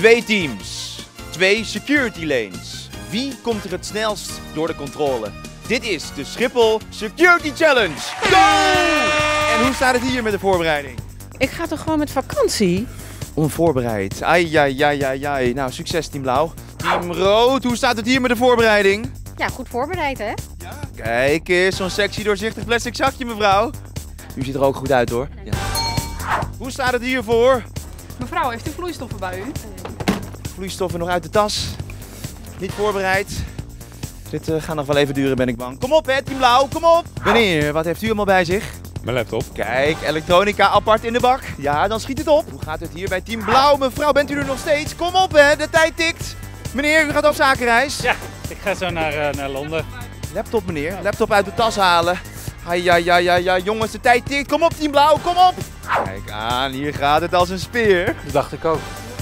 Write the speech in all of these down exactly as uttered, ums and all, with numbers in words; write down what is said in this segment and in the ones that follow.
Twee teams, twee security lanes. Wie komt er het snelst door de controle? Dit is de Schiphol Security Challenge. Go! En hoe staat het hier met de voorbereiding? Ik ga toch gewoon met vakantie? Onvoorbereid. Ai, ai, ai, ai, ai. Nou, succes Team Blauw. Team Rood, hoe staat het hier met de voorbereiding? Ja, goed voorbereid hè? Ja. Kijk eens, zo'n sexy doorzichtig plastic zakje mevrouw. U ziet er ook goed uit hoor. Ja. Hoe staat het hiervoor? Mevrouw, heeft u vloeistoffen bij u? Vloeistoffen nog uit de tas. Niet voorbereid. Dit uh, gaat nog wel even duren, ben ik bang. Kom op hè, Team Blauw, kom op! Meneer, wat heeft u allemaal bij zich? Mijn laptop. Kijk, elektronica apart in de bak. Ja, dan schiet het op. Hoe gaat het hier bij Team Blauw? Mevrouw, bent u er nog steeds? Kom op hè, de tijd tikt. Meneer, u gaat op zakenreis. Ja, ik ga zo naar, uh, naar Londen. Laptop meneer, laptop uit de tas halen. Ai, ai, ai, ai, ai, jongens, de tijd tikt. Kom op Team Blauw, kom op! Kijk aan, hier gaat het als een speer. Dat dacht ik ook.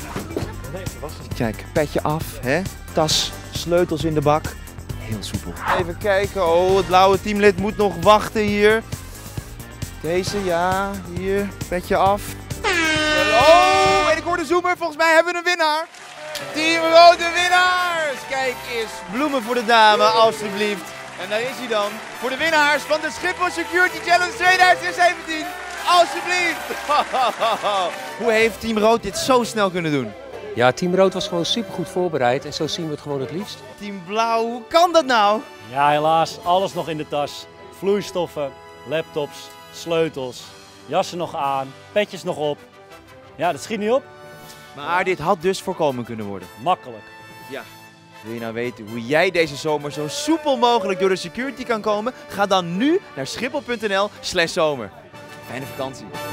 Kijk, petje af, hè? Tas, sleutels in de bak. Heel soepel. Even kijken, oh, het blauwe teamlid moet nog wachten hier. Deze, ja, hier, petje af. Oh, en ik hoor de zoomer, volgens mij hebben we een winnaar. Team Rode winnaars! Kijk eens, bloemen voor de dame, alstublieft. En daar is hij dan, voor de winnaars van de Schiphol Security Challenge tweeduizend zeventien. Alsjeblieft! Hoe heeft Team Rood dit zo snel kunnen doen? Ja, Team Rood was gewoon supergoed voorbereid en zo zien we het gewoon het liefst. Team Blauw, hoe kan dat nou? Ja, helaas, alles nog in de tas. Vloeistoffen, laptops, sleutels, jassen nog aan, petjes nog op. Ja, dat schiet niet op. Maar dit had dus voorkomen kunnen worden. Makkelijk. Ja. Wil je nou weten hoe jij deze zomer zo soepel mogelijk door de security kan komen? Ga dan nu naar schiphol punt n l slash zomer. Fijne vakantie.